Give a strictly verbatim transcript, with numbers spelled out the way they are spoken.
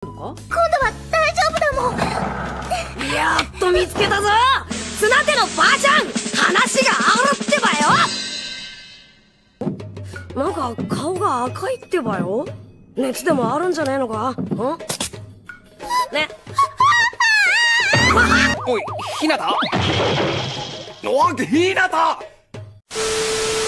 今度は大丈夫だもん。 やっと見つけたぞ、綱手のばあちゃん。話があるってばよ。なんか顔が赤いってばよ。熱でもあるんじゃねえのか。んね。 おい、ひなた。おい、ひなた。